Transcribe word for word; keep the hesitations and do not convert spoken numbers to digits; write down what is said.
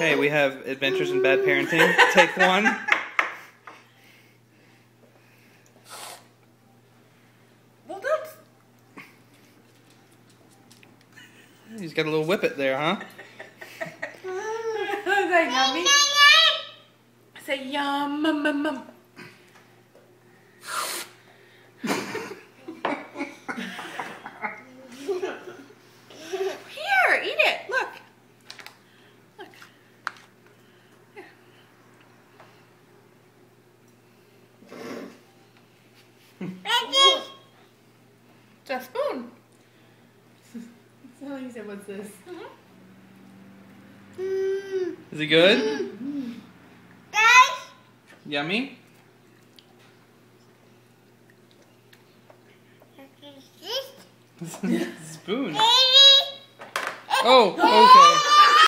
Hey, we have Adventures in Bad Parenting. Take one. Well, that's... He's got a little whippet there, huh? Is that yummy? Say yum, mum, mum, mum. Here, eat it. Look. Look. Here. It's a spoon. So you said, what's this? Mm-hmm. Is it good? Yummy? Spoon. Oh, okay.